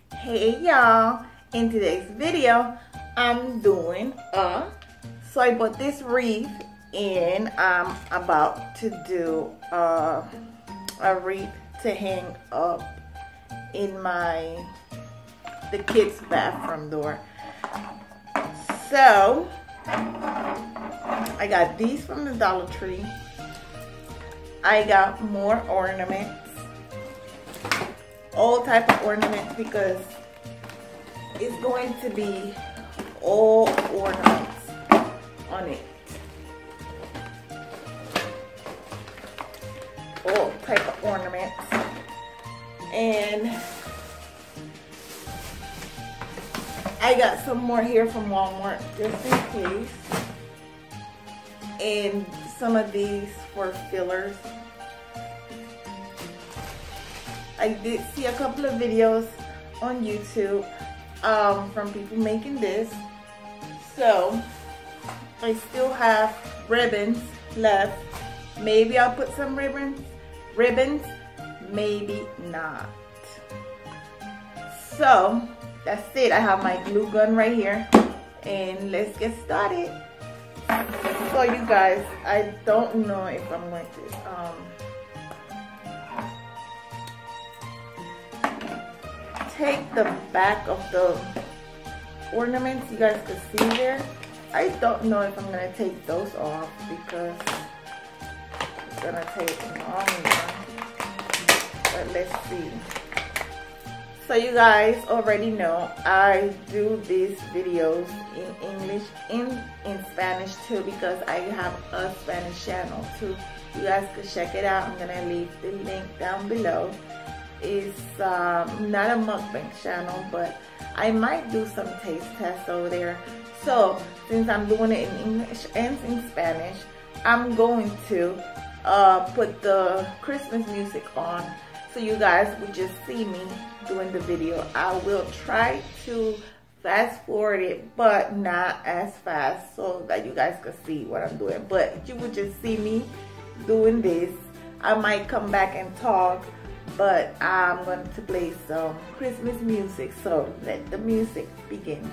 Hey y'all, in today's video I'm doing so I bought this wreath and I'm about to do a wreath to hang up in the kids' bathroom door. So I got these from the Dollar Tree. I got more ornaments, all type of ornaments, because it's going to be all ornaments on it. All type of ornaments. And I got some more here from Walmart just in case. And some of these for fillers. I did see a couple of videos on YouTube from people making this. So I still have ribbons left. Maybe I'll put some ribbons, maybe not. So that's it. I have my glue gun right here and let's get started. So you guys, I don't know if I'm going to take the back of the ornaments. You guys can see there. I don't know if I'm going to take those off because it's going to take longer. But let's see. So you guys already know I do these videos in English and in Spanish too, because I have a Spanish channel too. You guys can check it out. I'm gonna leave the link down below. It's not a mukbang channel, but I might do some taste tests over there. So since I'm doing it in English and in Spanish, I'm going to put the Christmas music on, so you guys would just see me doing the video. I will try to fast forward it, but not as fast, so that you guys can see what I'm doing. But you would just see me doing this. I might come back and talk, but I'm going to play some Christmas music. So let the music begin.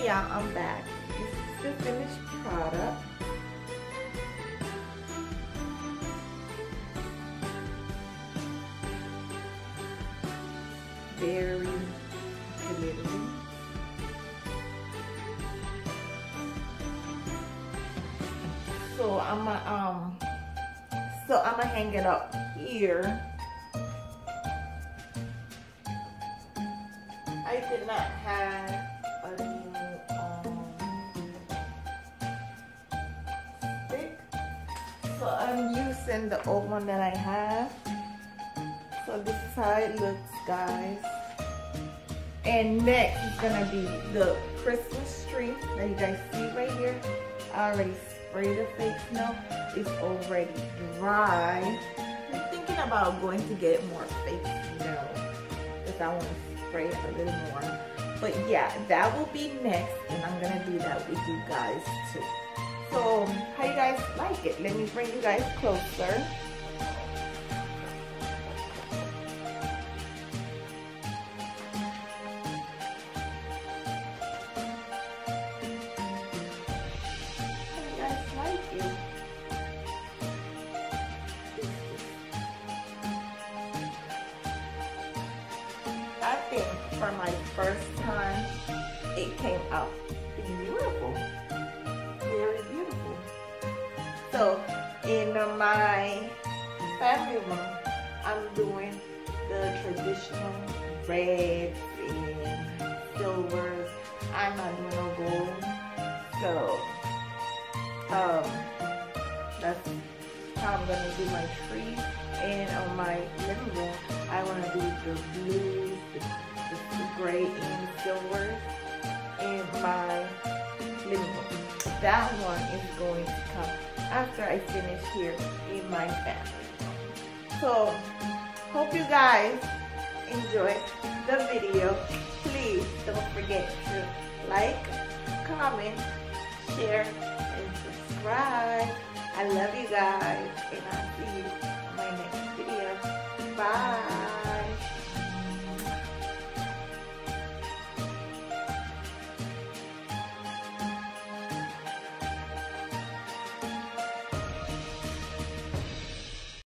yeah, I'm back. This is the finished product. Very glittery. So I'm gonna hang it up here. I did not have a new stick, so I'm using the old one that I have. So this is how it looks, guys. And next is gonna be the Christmas tree that you guys see right here. I already sprayed the fake snow. It's already dry. I'm thinking about going to get more fake snow because I want to spray it a little more. But yeah, that will be next, and I'm gonna do that with you guys too. So how you guys like it? Let me bring you guys closer. I think for my first time, it came out beautiful, very beautiful. So in my family room, I'm doing the traditional reds and silvers. I'm not doing no gold. So that's how I'm gonna do my tree. And on my living room, I want to do the blues, the gray, and silver in my living room. That one is going to come after I finish here in my family. So, hope you guys enjoyed the video. Please don't forget to like, comment, share, and subscribe. I love you guys, and I'll see you in my next video. Bye.